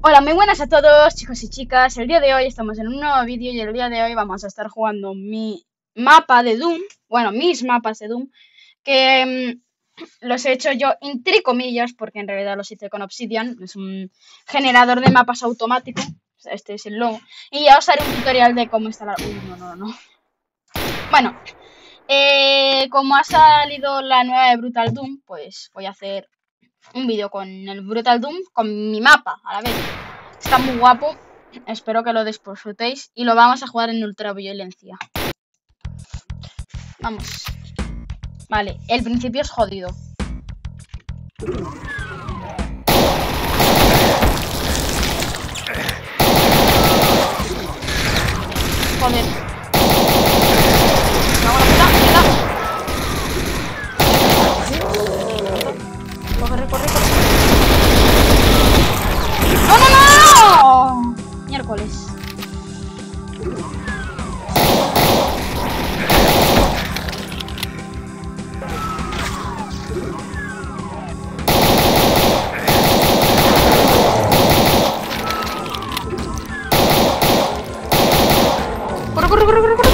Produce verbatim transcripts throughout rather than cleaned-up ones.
Hola, muy buenas a todos, chicos y chicas. El día de hoy estamos en un nuevo vídeo y el día de hoy vamos a estar jugando mi mapa de Doom. Bueno, mis mapas de Doom, que mm, los he hecho yo entre comillas, porque en realidad los hice con Obsidian. Es un generador de mapas automático. Este es el logo. Y ya os haré un tutorial de cómo instalar. Uy, no, no, no. Bueno, eh, como ha salido la nueva de Brutal Doom, pues voy a hacer un vídeo con el Brutal Doom, con mi mapa a la vez. Está muy guapo, espero que lo disfrutéis y lo vamos a jugar en ultraviolencia. Vamos. Vale, el principio es jodido. Joder. No, no, no, no. Corre, corre, corre. ¡No, no, no! Miércoles. Corre, corre, corre, corre, corre.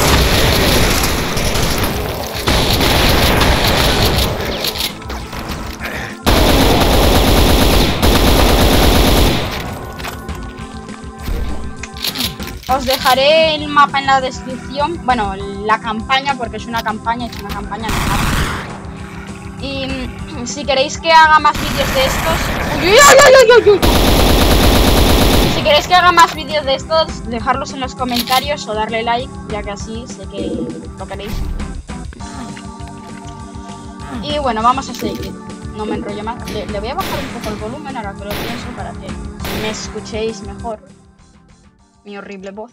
Os dejaré el mapa en la descripción. Bueno, la campaña, porque es una campaña, es una campaña de Y mm, si queréis que haga más vídeos de estos... ¡Uy, uy, uy, uy, uy, uy! Si queréis que haga más vídeos de estos, dejadlos en los comentarios o darle like, ya que así sé que lo queréis. Y bueno, vamos a seguir. No me enrollo más. Le, le voy a bajar un poco el volumen ahora que lo pienso para que me escuchéis mejor. Mi horrible voz.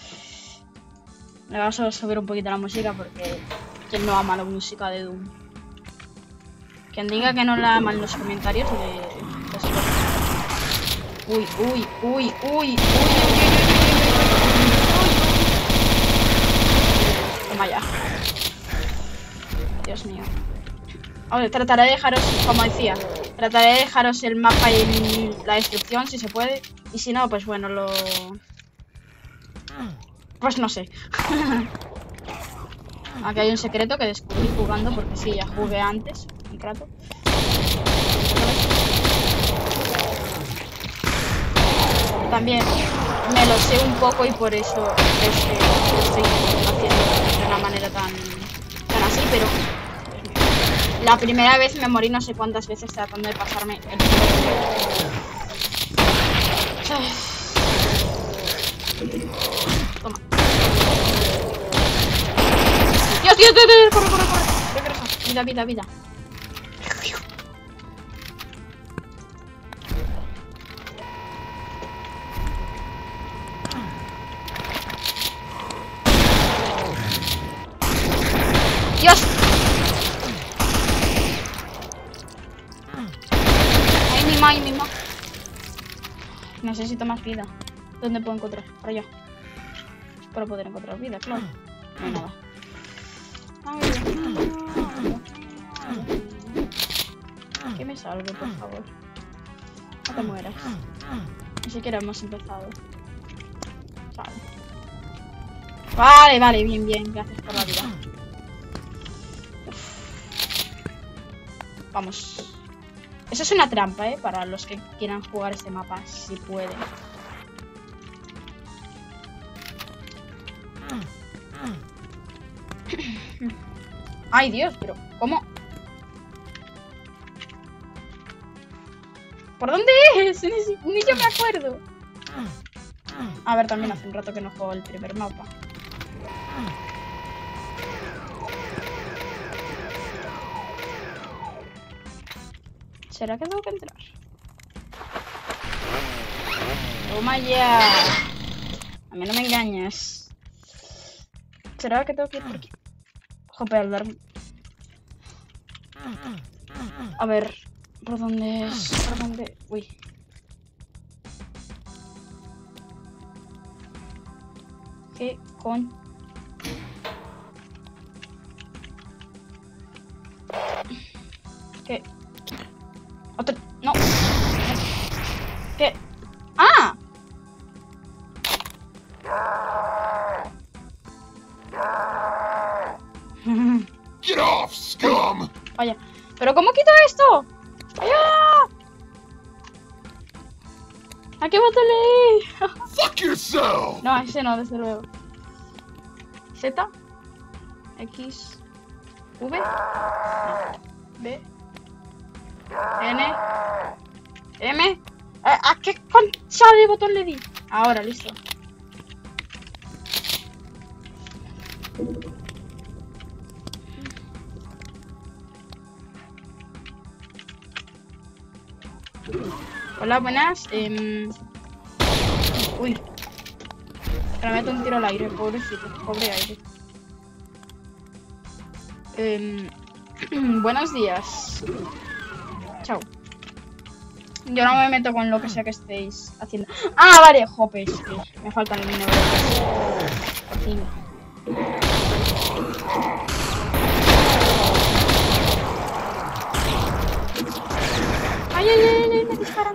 Le vamos a subir un poquito la música porque quien no ama la música de Doom. Quien diga que no la ama en los comentarios le... Uy, uy, uy, uy, uy, uy, uy, toma ya. Dios mío. Oye, trataré de dejaros, como decía, trataré de dejaros el mapa en la descripción si se puede. Y si no, pues bueno, lo... Pues no sé. Aquí hay un secreto que descubrí jugando, porque sí, ya jugué antes, un rato. También me lo sé un poco y por eso es que lo estoy haciendo de una manera tan, tan así, pero la primera vez me morí no sé cuántas veces tratando de pasarme el Toma. Dios, Dios, Dios, Dios, corre, corre, corre. Regresa. Vida, vida, vida. Dios. Ay, mi ma, ay, mi ma. Necesito más vida. ¿Dónde puedo encontrar? Por allá. Para poder encontrar vida, claro. No hay nada. Ay, que me salve, por favor. No te mueras. Ni siquiera hemos empezado. Vale. Vale, vale, bien, bien. Gracias por la vida. Uf. Vamos. Eso es una trampa, ¿eh? Para los que quieran jugar este mapa, si pueden. Ay, Dios, pero ¿cómo? ¿Por dónde es? Ni, ni yo me acuerdo. A ver, también hace un rato que no juego el primer mapa. ¿Será que tengo que entrar? Toma ya. A mí no me engañes. ¿Será que tengo que ir por aquí? Jope, al dar... A ver, ¿por dónde es? ¿Por dónde? Uy. ¿Qué con? ¿Qué? Otro... No. ¿Qué? ¡Ah! Get off, scum! Vaya. ¿Pero cómo quito esto? ¡Vaya! ¿A qué botón le di? Fuck yourself! No, ese no, desde luego. Z. X. V. No. B. N. M. ¿A, a qué concha de botón le di? Ahora, listo. Hola, buenas. Eh... Uy. Me meto un tiro al aire, pobrecito. Pobre aire. Eh... Buenos días. Chao. Yo no me meto con lo que sea que estéis haciendo. Ah, vale, jope, es que me faltan el dinero. Ay, ay, ay, ay, me disparan.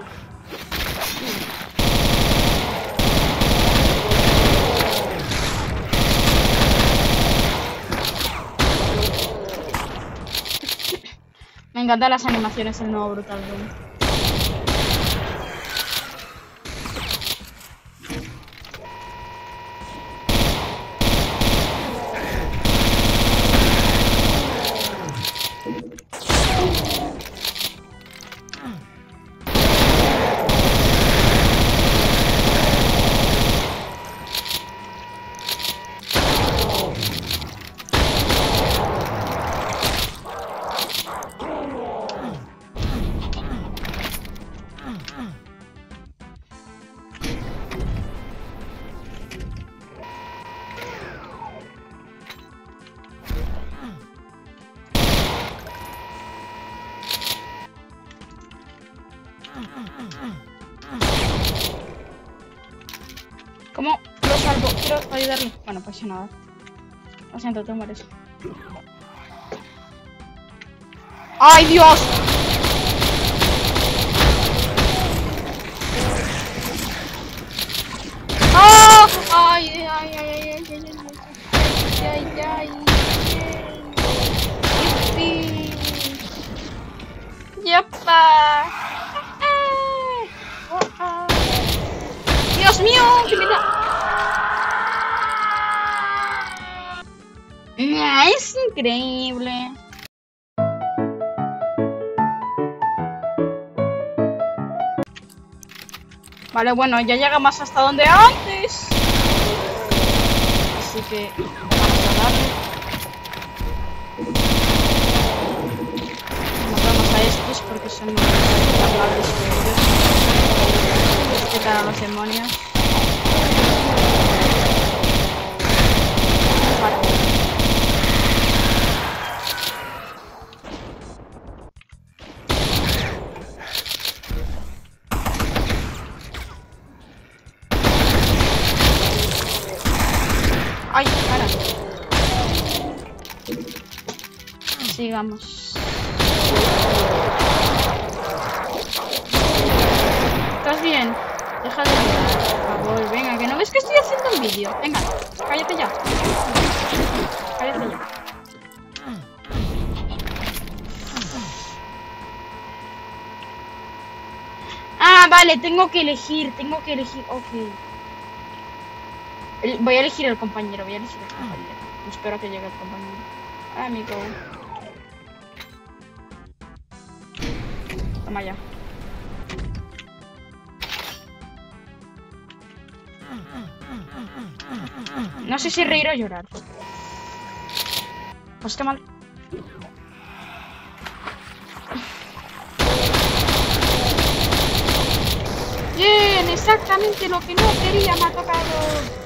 Me encantan las animaciones del nuevo Brutal Doom. ¿Cómo lo salvo? Quiero ayudarle. Bueno, pues nada. Lo siento, te mueres. ¡Ay, Dios! ¡Ah! ¡Ay, ay, ay, ay, ay, ay, ay, ay, ay, ay! ¡Yepa! ¡Dios mío! ¡Que me da! ¡Es increíble! Vale, bueno, ya llegamos hasta donde antes. Así que vamos a darle. Matamos a estos porque son los hablables de ellos. Respetar a los demonios. Vale. Ay, para. Sigamos. ¿Estás bien? Deja de mirar, por favor. Venga, que no ves que estoy haciendo un vídeo. Venga, cállate ya. Cállate ya. Ah, vale, tengo que elegir, tengo que elegir. Ok. El, voy a elegir el compañero, voy a elegir el compañero. Espero a que llegue el compañero. Amigo. Toma ya. No sé si reír o llorar. Pues qué mal. Bien, exactamente lo que no quería me ha tocado.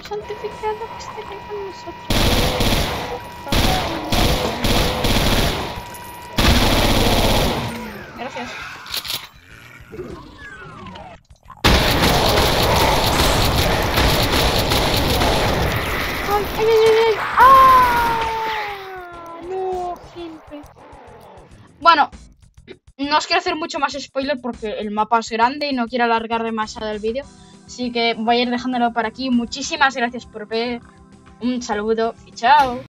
santificado que esté con nosotros. Gracias. ¡Ay, ay, ay, ay! ¡Ah! No, gente. Bueno, no os quiero hacer mucho más spoiler porque el mapa es grande y no quiero alargar demasiado el vídeo. Así que voy a ir dejándolo por aquí. Muchísimas gracias por ver. Un saludo y chao.